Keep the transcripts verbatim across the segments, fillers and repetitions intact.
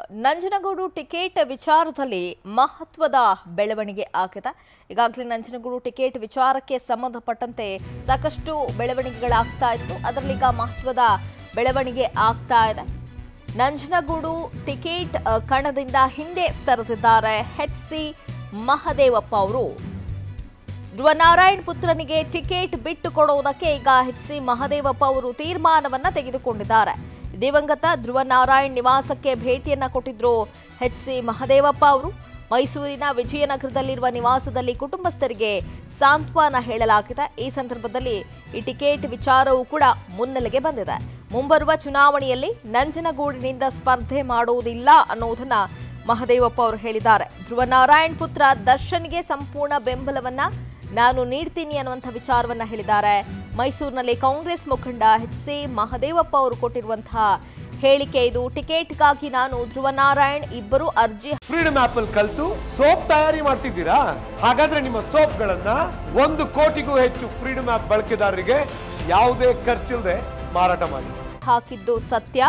Nanjangud ticket ವಿಚಾರದಲ್ಲಿ ಮಹತ್ವದ ಬೆಳವಣಿಗೆ ಆಗಿದೆ. ಈಗಾಗಲೇ ನಂಜನಗೂಡು ಟಿಕೆಟ್ ವಿಚಾರಕ್ಕೆ ಸಂಬಂಧಪಟ್ಟಂತೆ ಸಾಕಷ್ಟು ಬೆಳವಣಿಗೆಗಳಾಗ್ತಾ ಇತ್ತು. ಅದರಲ್ಲಿ ಈಗ ಮಹತ್ವದ ಬೆಳವಣಿಗೆ ಆಗ್ತಾ ಇದೆ. ನಂಜನಗೂಡು ಟಿಕೆಟ್ ಕಣದಿಂದ ಹಿಂದೆ ಸರಿದಿದ್ದಾರೆ ಎಚ್ ಸಿ ಮಹದೇವಪ್ಪ ಅವರು. ಧ್ರುವನಾರಾಯಣ್ ಪುತ್ರನಿಗೆ ಟಿಕೆಟ್ ಬಿಟ್ಟು ಕೊಡುವುದಕ್ಕೆ ಈಗ ಎಚ್ ಸಿ ಮಹದೇವಪ್ಪ ಅವರು ತೀರ್ಮಾನವನ್ನ ತೆಗೆದುಕೊಂಡಿದ್ದಾರೆ. ದಿವಂಗತ ಧ್ರುವನಾರಾಯಣ್ ನಿವಾಸಕ್ಕೆ ಭೇಟಿಯನ್ನ ಕೊಟ್ಟಿದ್ರು ಎಚ್ ಸಿ ಮಹದೇವಪ್ಪ ಅವರು. ಮೈಸೂರಿನ ವಿಜಯನಗರದಲ್ಲಿರುವ ನಿವಾಸದಲ್ಲಿ ಕುಟುಂಬಸ್ಥರಿಗೆ ಸಾಂತ್ವನ ಹೇಳಲಾಗಿದೆ. ಈ ಸಂದರ್ಭದಲ್ಲಿ ಈ ಟಿಕೆಟ್ ವಿಚಾರವೂ ಕೂಡ ಮುನ್ನೆಲೆಗೆ ಬಂದಿದೆ. ಮುಂಬರುವ ಚುನಾವಣೆಯಲ್ಲಿ ನಂಜನಗೂಡಿನಿಂದ ಸ್ಪರ್ಧೆ ಮಾಡುವುದಿಲ್ಲ ಅನ್ನೋದನ್ನ ಮಹದೇವಪ್ಪ ಅವರು ಹೇಳಿದ್ದಾರೆ. ಧ್ರುವನಾರಾಯಣ್ ಪುತ್ರ ದರ್ಶನ್ಗೆ ಸಂಪೂರ್ಣ ಬೆಂಬಲವನ್ನ ನಾನು ನೀಡ್ತೀನಿ ಅನ್ನುವಂಥ ವಿಚಾರವನ್ನ ಹೇಳಿದ್ದಾರೆ. ಮೈಸೂರಿನಲ್ಲಿ ಕಾಂಗ್ರೆಸ್ ಮುಖಂಡ ಎಚ್ ಸಿ ಮಹದೇವಪ್ಪ ಅವರು ಕೊಟ್ಟಿರುವಂತಹ ಹೇಳಿಕೆ ಇದು. ಟಿಕೆಟ್ಗಾಗಿ ನಾನು ಧ್ರುವನಾರಾಯಣ್ ಇಬ್ಬರು ಅರ್ಜಿ ಫ್ರೀಡಮ್ ಆಪ್ ಅಲ್ಲಿ ಕಲಿತು ಸೋಪ್ ತಯಾರಿ ಮಾಡ್ತಿದ್ದೀರಾ? ಹಾಗಾದ್ರೆ ನಿಮ್ಮ ಸೋಪ್ಗಳನ್ನ ಒಂದು ಕೋಟಿಗೂ ಹೆಚ್ಚು ಫ್ರೀಡಮ್ ಆಪ್ ಬಳಕೆದಾರರಿಗೆ ಯಾವುದೇ ಖರ್ಚಿಲ್ಲದೆ ಮಾರಾಟ ಮಾಡಿ. ಹಾಕಿದ್ದು ಸತ್ಯ.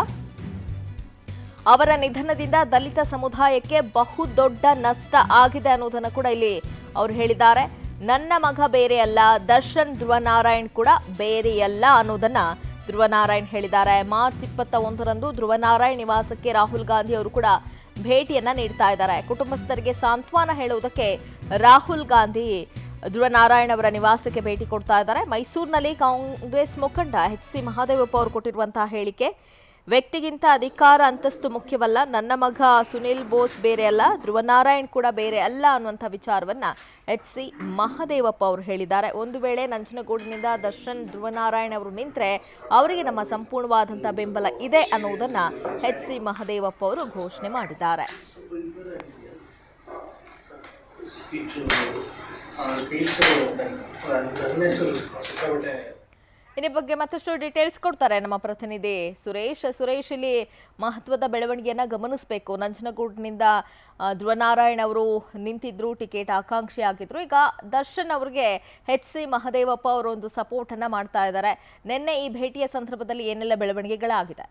ಅವರ ನಿಧನದಿಂದ ದಲಿತ ಸಮುದಾಯಕ್ಕೆ ಬಹುದೊಡ್ಡ ನಷ್ಟ ಆಗಿದೆ ಅನ್ನೋದನ್ನ ಕೂಡ ಇಲ್ಲಿ ಅವರು ಹೇಳಿದ್ದಾರೆ. ನನ್ನ ಮಗ ಬೇರೆ ಅಲ್ಲ, ದರ್ಶನ್ ಧ್ರುವನಾರಾಯಣ್ ಕೂಡ ಬೇರೆಯಲ್ಲ ಅನ್ನೋದನ್ನ ಧ್ರುವನಾರಾಯಣ್ ಹೇಳಿದ್ದಾರೆ. ಮಾರ್ಚ್ ಇಪ್ಪತ್ತ ಒಂದರಂದು ಧ್ರುವನಾರಾಯಣ್ ನಿವಾಸಕ್ಕೆ ರಾಹುಲ್ ಗಾಂಧಿ ಅವರು ಕೂಡ ಭೇಟಿಯನ್ನ ನೀಡ್ತಾ ಇದ್ದಾರೆ. ಕುಟುಂಬಸ್ಥರಿಗೆ ಸಾಂತ್ವನ ಹೇಳುವುದಕ್ಕೆ ರಾಹುಲ್ ಗಾಂಧಿ ಧ್ರುವನಾರಾಯಣ್ ಅವರ ನಿವಾಸಕ್ಕೆ ಭೇಟಿ ಕೊಡ್ತಾ ಇದ್ದಾರೆ. ಮೈಸೂರಿನಲ್ಲಿ ಕಾಂಗ್ರೆಸ್ ಮುಖಂಡ ಎಚ್ ಸಿ ಮಹದೇವಪ್ಪ ಅವರು ಕೊಟ್ಟಿರುವಂತಹ ಹೇಳಿಕೆ, ವ್ಯಕ್ತಿಗಿಂತ ಅಧಿಕಾರ ಅಂತಸ್ತು ಮುಖ್ಯವಲ್ಲ, ನನ್ನ ಮಗ ಸುನಿಲ್ ಬೋಸ್ ಬೇರೆ ಅಲ್ಲ, ಧ್ರುವನಾರಾಯಣ್ ಕೂಡ ಬೇರೆ ಅಲ್ಲ ಅನ್ನುವಂಥ ವಿಚಾರವನ್ನ ಎಚ್ ಸಿ ಮಹದೇವಪ್ಪ ಅವರು ಹೇಳಿದ್ದಾರೆ. ಒಂದು ವೇಳೆ ನಂಜನಗೂಡಿನಿಂದ ದರ್ಶನ್ ಧ್ರುವನಾರಾಯಣ್ ಅವರು ನಿಂತರೆ ಅವರಿಗೆ ನಮ್ಮ ಸಂಪೂರ್ಣವಾದಂಥ ಬೆಂಬಲ ಇದೆ ಅನ್ನುವುದನ್ನ ಎಚ್ ಸಿ ಮಹದೇವಪ್ಪ ಅವರು ಘೋಷಣೆ ಮಾಡಿದ್ದಾರೆ. ಈ ಬಗ್ಗೆ ಮತ್ತಷ್ಟು ಡೀಟೇಲ್ಸ್ ಕೊಡ್ತಾರೆ ನಮ್ಮ ಪ್ರತಿನಿಧಿ ಸುರೇಶ್. ಸುರೇಶ್, ಇಲ್ಲಿ ಮಹತ್ವದ ಬೆಳವಣಿಗೆಯನ್ನ ಗಮನಿಸಬೇಕು. ನಂಜನಗೂಡಿನಿಂದ ಧ್ರುವನಾರಾಯಣ್ ಅವರು ನಿಂತಿದ್ರು, ಟಿಕೆಟ್ ಆಕಾಂಕ್ಷಿ ಆಗಿದ್ರು. ಈಗ ದರ್ಶನ್ ಅವರಿಗೆ ಎಚ್ ಸಿ ಮಹದೇವಪ್ಪ ಅವರು ಒಂದು ಸಪೋರ್ಟ್ ಅನ್ನ ಮಾಡ್ತಾ ಇದ್ದಾರೆ. ನಿನ್ನೆ ಈ ಭೇಟಿಯ ಸಂದರ್ಭದಲ್ಲಿ ಏನೆಲ್ಲ ಬೆಳವಣಿಗೆಗಳಾಗಿದೆ?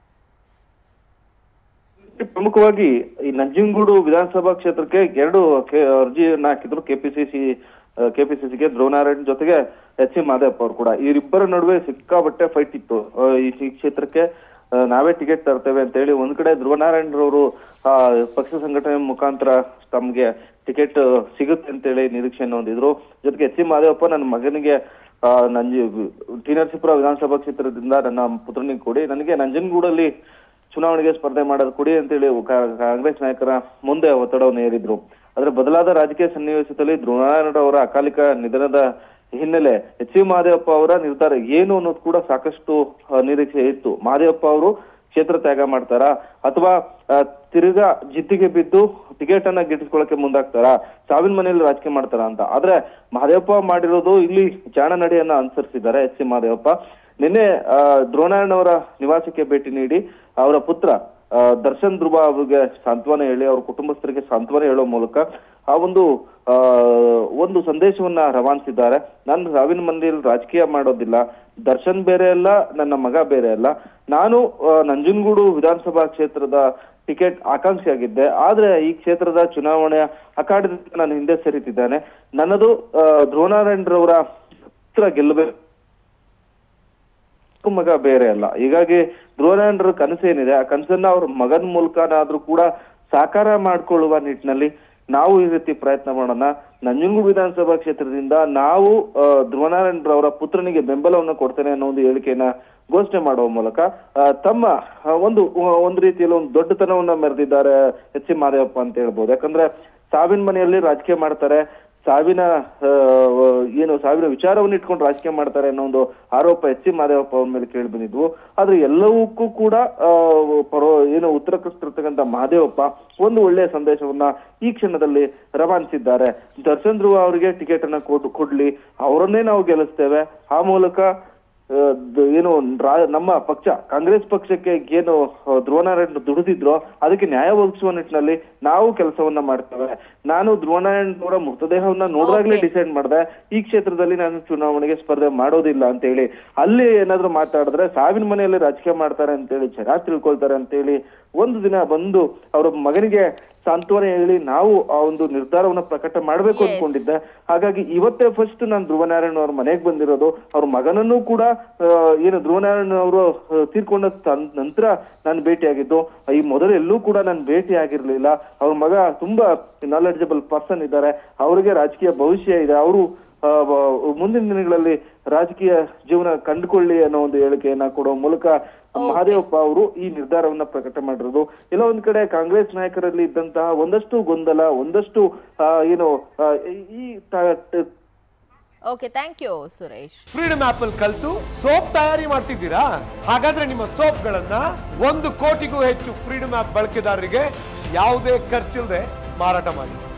ಪ್ರಮುಖವಾಗಿ ಈ ನಂಜನಗೂಡು ವಿಧಾನಸಭಾ ಕ್ಷೇತ್ರಕ್ಕೆ ಎರಡು ಅರ್ಜಿಯನ್ನ ಹಾಕಿದ್ರು ಕೆಪಿಸಿಸಿ ಕೆಪಿಸಿಸಿಗೆ ಧ್ರುವನಾರಾಯಣ್ ಜೊತೆಗೆ ಎಚ್ ಸಿ ಮಹದೇವಪ್ಪ ಅವರು ಕೂಡ. ಇವರಿಬ್ಬರ ನಡುವೆ ಸಿಕ್ಕಾಬಟ್ಟೆ ಫೈಟ್ ಇತ್ತು. ಈ ಕ್ಷೇತ್ರಕ್ಕೆ ನಾವೇ ಟಿಕೆಟ್ ತರ್ತೇವೆ ಅಂತ ಹೇಳಿ ಒಂದ್ ಕಡೆ ಧ್ರುವನಾರಾಯಣ್ ರವರು ಆ ಪಕ್ಷ ಸಂಘಟನೆ ಮುಖಾಂತರ ತಮ್ಗೆ ಟಿಕೆಟ್ ಸಿಗುತ್ತೆ ಅಂತ ಹೇಳಿ ನಿರೀಕ್ಷೆಯನ್ನು ಹೊಂದಿದ್ರು. ಜೊತೆಗೆ ಎಚ್ ಸಿ ಮಹದೇವಪ್ಪ ನನ್ನ ಮಗನಿಗೆ ಆ ನಂಜಿ ಟಿ ನರಸೀಪುರ ವಿಧಾನಸಭಾ ಕ್ಷೇತ್ರದಿಂದ ನನ್ನ ಪುತ್ರನಿಗೆ ಕೊಡಿ, ನನಗೆ ನಂಜನಗೂಡಲ್ಲಿ ಚುನಾವಣೆಗೆ ಸ್ಪರ್ಧೆ ಮಾಡೋದು ಕೊಡಿ ಅಂತೇಳಿ ಕಾಂಗ್ರೆಸ್ ನಾಯಕರ ಮುಂದೆ ಒತ್ತಡವನ್ನು ಹೇರಿದ್ರು. ಆದ್ರೆ ಬದಲಾದ ರಾಜಕೀಯ ಸನ್ನಿವೇಶದಲ್ಲಿ ಧ್ರುವನಾರಾಯಣ್ ಅವರ ಅಕಾಲಿಕ ನಿಧನದ ಹಿನ್ನೆಲೆ ಎಚ್ ಸಿ ಮಹದೇವಪ್ಪ ಅವರ ನಿರ್ಧಾರ ಏನು ಅನ್ನೋದು ಕೂಡ ಸಾಕಷ್ಟು ನಿರೀಕ್ಷೆ ಇತ್ತು. ಮಹದೇವಪ್ಪ ಅವರು ಕ್ಷೇತ್ರ ತ್ಯಾಗ ಮಾಡ್ತಾರ ಅಥವಾ ತಿರುಗಾ ಜಿದ್ದಿಗೆ ಬಿದ್ದು ಟಿಕೆಟ್ ಅನ್ನ ಗಿಟ್ಟಿಸ್ಕೊಳ್ಳಕ್ಕೆ ಮುಂದಾಗ್ತಾರ, ಸಾವಿನ ಮನೆಯಲ್ಲಿ ರಾಜಕೀಯ ಮಾಡ್ತಾರ ಅಂತ. ಆದ್ರೆ ಮಹದೇವಪ್ಪ ಮಾಡಿರೋದು ಇಲ್ಲಿ ಜಾಣ ನಡೆಯನ್ನ ಅನುಸರಿಸಿದ್ದಾರೆ ಎಚ್ ಸಿ ಮಹದೇವಪ್ಪ. ನಿನ್ನೆ ಧ್ರುವನಾರಾಯಣ್ ಅವರ ನಿವಾಸಕ್ಕೆ ಭೇಟಿ ನೀಡಿ ಅವರ ಪುತ್ರ ದರ್ಶನ್ ಧ್ರುವ ಅವರಿಗೆ ಸಾಂತ್ವನ ಹೇಳಿ ಅವ್ರ ಕುಟುಂಬಸ್ಥರಿಗೆ ಸಾಂತ್ವನ ಹೇಳೋ ಮೂಲಕ ಆ ಒಂದು ಆ ಒಂದು ಸಂದೇಶವನ್ನ ರವಾನಿಸಿದ್ದಾರೆ. ನಾನು ಸಾವಿನ ಮಂದಿಯಲ್ಲಿ ರಾಜಕೀಯ ಮಾಡೋದಿಲ್ಲ, ದರ್ಶನ್ ಬೇರೆ ಅಲ್ಲ, ನನ್ನ ಮಗ ಬೇರೆ ಅಲ್ಲ, ನಾನು ನಂಜನಗೂಡು ವಿಧಾನಸಭಾ ಕ್ಷೇತ್ರದ ಟಿಕೆಟ್ ಆಕಾಂಕ್ಷಿ ಆಗಿದ್ದೆ, ಆದ್ರೆ ಈ ಕ್ಷೇತ್ರದ ಚುನಾವಣೆಯ ಅಖಾಡದಿಂದ ನಾನು ಹಿಂದೆ ಸರಿತಿದ್ದೇನೆ. ನನ್ನದು ಧ್ರುವನಾರಾಯಣ್ ರವರ ಪುತ್ರ ಗೆಲ್ಲಬೇಕು, ಮಗ ಬೇರೆ ಅಲ್ಲ. ಹೀಗಾಗಿ ಧ್ರುವನಾರಾಯಣರ ಕನಸೇನಿದೆ ಆ ಕನಸನ್ನ ಅವ್ರ ಮಗನ ಮೂಲಕನಾದ್ರೂ ಕೂಡ ಸಾಕಾರ ಮಾಡ್ಕೊಳ್ಳುವ ನಿಟ್ಟಿನಲ್ಲಿ ನಾವು ಈ ರೀತಿ ಪ್ರಯತ್ನ ಮಾಡೋಣ. ನಂಜನಗೂಡು ವಿಧಾನಸಭಾ ಕ್ಷೇತ್ರದಿಂದ ನಾವು ಧ್ರುವನಾರಾಯಣ್ ರವರ ಪುತ್ರನಿಗೆ ಬೆಂಬಲವನ್ನು ಕೊಡ್ತೇನೆ ಅನ್ನೋ ಒಂದು ಹೇಳಿಕೆಯನ್ನ ಘೋಷಣೆ ಮಾಡುವ ಮೂಲಕ ತಮ್ಮ ಒಂದು ಒಂದು ರೀತಿಯಲ್ಲಿ ಒಂದು ದೊಡ್ಡತನವನ್ನ ಮೆರೆದಿದ್ದಾರೆ ಎಚ್ ಸಿ ಮಹದೇವಪ್ಪ ಅಂತ ಹೇಳ್ಬೋದು. ಯಾಕಂದ್ರೆ ಸಾವಿನ ಮನೆಯಲ್ಲಿ ರಾಜಕೀಯ ಮಾಡ್ತಾರೆ, ಸಾವಿನ ಏನು ಸಾವಿನ ವಿಚಾರವನ್ನು ಇಟ್ಕೊಂಡು ರಾಜಕೀಯ ಮಾಡ್ತಾರೆ ಅನ್ನೋ ಒಂದು ಆರೋಪ ಎಚ್ ಸಿ ಮಹದೇವಪ್ಪ ಅವ್ರ ಮೇಲೆ ಕೇಳಿ ಬಂದಿದ್ವು. ಆದ್ರೆ ಎಲ್ಲವಕ್ಕೂ ಕೂಡ ಪರೋ ಏನು ಉತ್ತರ ಕೊಟ್ಟಿರ್ತಕ್ಕಂಥ ಮಹದೇವಪ್ಪ ಒಂದು ಒಳ್ಳೆಯ ಸಂದೇಶವನ್ನ ಈ ಕ್ಷಣದಲ್ಲಿ ರವಾನಿಸಿದ್ದಾರೆ. ದರ್ಶನ್ ಧ್ರುವ ಅವರಿಗೆ ಟಿಕೆಟ್ ಅನ್ನ ಕೊಡ್ ಕೊಡ್ಲಿ, ಅವರನ್ನೇ ನಾವು ಗೆಲ್ಲಿಸ್ತೇವೆ, ಆ ಮೂಲಕ ಏನು ನಮ್ಮ ಪಕ್ಷ ಕಾಂಗ್ರೆಸ್ ಪಕ್ಷಕ್ಕೆ ಏನು ಧ್ರುವನಾರಾಯಣ್ ದುಡಿದಿದ್ರೋ ಅದಕ್ಕೆ ನ್ಯಾಯ ಒದಗಿಸುವ ನಿಟ್ಟಿನಲ್ಲಿ ನಾವು ಕೆಲಸವನ್ನ ಮಾಡ್ತೇವೆ. ನಾನು ಧ್ರುವನಾರಾಯಣ್ ಅವರ ಮೃತದೇಹವನ್ನ ನೋಡಿದಾಗ್ಲೇ ಡಿಸೈಡ್ ಮಾಡಿದೆ ಈ ಕ್ಷೇತ್ರದಲ್ಲಿ ನಾನು ಚುನಾವಣೆಗೆ ಸ್ಪರ್ಧೆ ಮಾಡೋದಿಲ್ಲ ಅಂತ ಹೇಳಿ. ಅಲ್ಲಿ ಏನಾದ್ರು ಮಾತಾಡಿದ್ರೆ ಸಾವಿನ ಮನೆಯಲ್ಲಿ ರಾಜಕೀಯ ಮಾಡ್ತಾರೆ ಅಂತೇಳಿ ಜನ ತಿಳ್ಕೊಳ್ತಾರೆ ಅಂತೇಳಿ ಒಂದು ದಿನ ಬಂದು ಅವರ ಮಗನಿಗೆ ಸಾಂತ್ವನ ಹೇಳಿ ನಾವು ಆ ಒಂದು ನಿರ್ಧಾರವನ್ನ ಪ್ರಕಟ ಮಾಡ್ಬೇಕು ಅನ್ಕೊಂಡಿದ್ದೆ. ಹಾಗಾಗಿ ಇವತ್ತೇ ಫಸ್ಟ್ ನಾನು ಧ್ರುವನಾರಾಯಣ್ ಅವ್ರ ಮನೆಗೆ ಬಂದಿರೋದು. ಅವ್ರ ಮಗನನ್ನು ಕೂಡ ಏನು ಧ್ರುವನಾರಾಯಣ್ ಅವರು ತೀರ್ಕೊಂಡ ನಂತರ ನಾನು ಭೇಟಿಯಾಗಿದ್ದು. ಈ ಮೊದಲು ಎಲ್ಲೂ ಕೂಡ ನಾನು ಭೇಟಿ ಆಗಿರ್ಲಿಲ್ಲ. ಅವ್ರ ಮಗ ತುಂಬಾ ನಾಲೆಡ್ಜಬಲ್ ಪರ್ಸನ್ ಇದ್ದಾರೆ, ಅವರಿಗೆ ರಾಜಕೀಯ ಭವಿಷ್ಯ ಇದೆ, ಅವರು ಮುಂದಿನ ದಿನಗಳಲ್ಲಿ ರಾಜಕೀಯ ಜೀವನ ಕಂಡುಕೊಳ್ಳಿ ಅನ್ನೋ ಒಂದು ಹೇಳಿಕೆಯನ್ನ ಕೊಡುವ ಮೂಲಕ ಮಹದೇವಪ್ಪ ಅವರು ಈ ನಿರ್ಧಾರವನ್ನ ಪ್ರಕಟ ಮಾಡಿರೋದು. ಎಲ್ಲ ಒಂದ್ ಕಡೆ ಕಾಂಗ್ರೆಸ್ ನಾಯಕರಲ್ಲಿ ಇದ್ದಂತಹ ಒಂದಷ್ಟು ಗೊಂದಲ, ಒಂದಷ್ಟು ಏನು ಈ okay, thank you Suresh. Freedom app ಅಲ್ಲಿ ಕಲ್ತು ಸೋಪ್ ತಯಾರಿ ಮಾಡ್ತಿದ್ದೀರಾ? ಹಾಗಾದ್ರೆ ನಿಮ್ಮ ಸೋಪ್ ಗಳನ್ನ ಒಂದು ಕೋಟಿಗೂ ಹೆಚ್ಚು ಫ್ರೀಡಮ್ ಆಪ್ ಬಳಕೆದಾರರಿಗೆ ಯಾವುದೇ ಖರ್ಚಿಲ್ಲದೆ ಮಾರಾಟ ಮಾಡಿ.